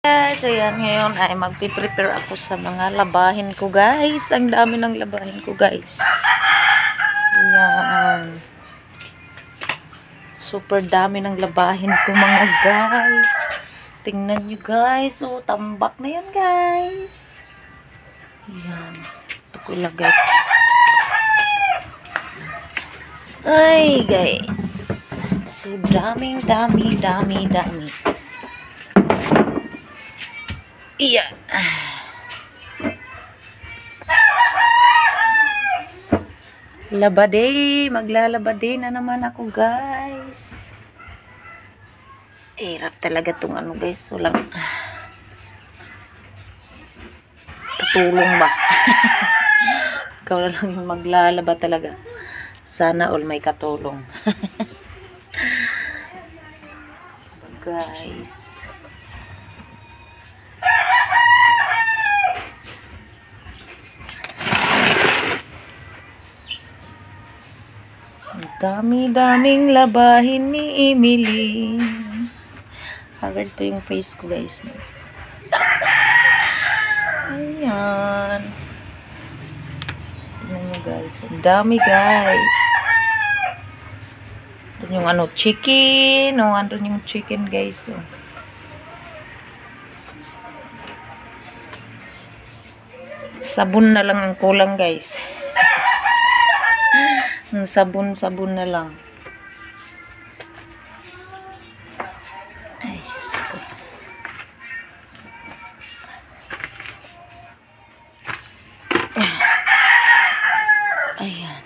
Guys, ayan, ngayon ay magpiprepare ako sa mga labahin ko, guys. Ang dami ng labahin ko, guys. Ayan. Super dami ng labahin ko, mga guys. Tingnan nyo, guys. Oh, tambak na yan, guys. Ayan. Ito ko ilagay. Ay, guys. So, dami. Iya. Labade, maglalabade na naman ako, guys. Hirap talaga tong ano, guys. Walang katulong ba? Ikaw na lang yung maglalaba talaga. Sana all may katulong. Guys. Dami-daming labahin ni Emily. Haggard po yung face ko, guys. Ayan. Tingnan nyo, guys. Ang dami, guys. Doon yung ano, chicken. O, andun yung chicken, guys. O. Sabon na lang ang kulang, guys. Sabon na lang. Ay, Diyos ko. Ayan.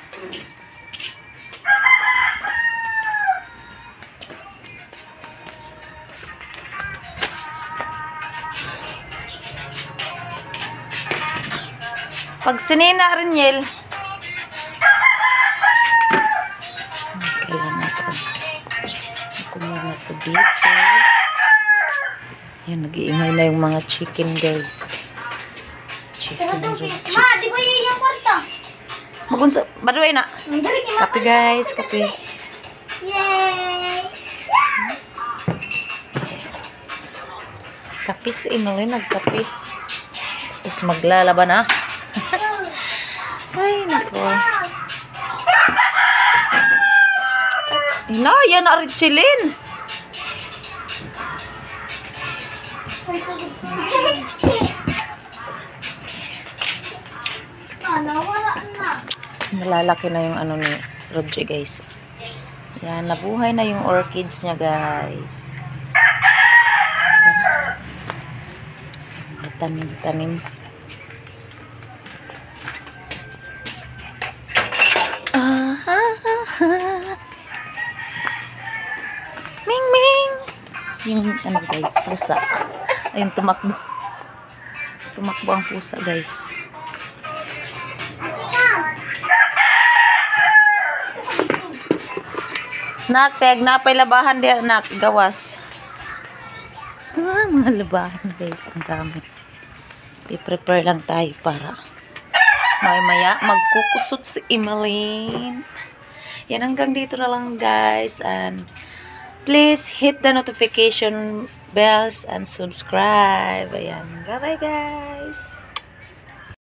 Pag sinina rin, Yel. Dito. Yan, nag-iingay na yung mga chicken, guys. Chicken. Ma, di ba yun yung kwarta? Magunsa. Baduay na. Kape, guys. Kape. Yay! Kape si Emily. Nagkape. Tapos maglalaba na. Ay, nako. Na, yan na rin chilin. Malalaki na yung ano ni Roger, guys. Yan, nabuhay na yung orchids niya, guys. Tanim. Ming! Yung ano, guys, pusa. Ayun, tumakbo. Tumakbo ang pusa, guys. Nak, tag na pa'y labahan diya, nak. Gawas. Mga labahan, guys. Ang dami. I-prepare lang tayo para maya magkukusot si Emeline. Yan, hanggang dito na lang, guys. And please hit the notification bells and subscribe. Ayan. Bye-bye, guys.